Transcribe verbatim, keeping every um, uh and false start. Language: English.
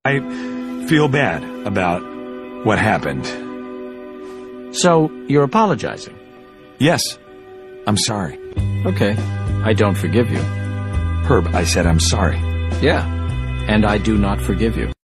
I feel bad about what happened. So, you're apologizing? Yes, I'm sorry. Okay, I don't forgive you. Herb, I said I'm sorry. Yeah, and I do not forgive you.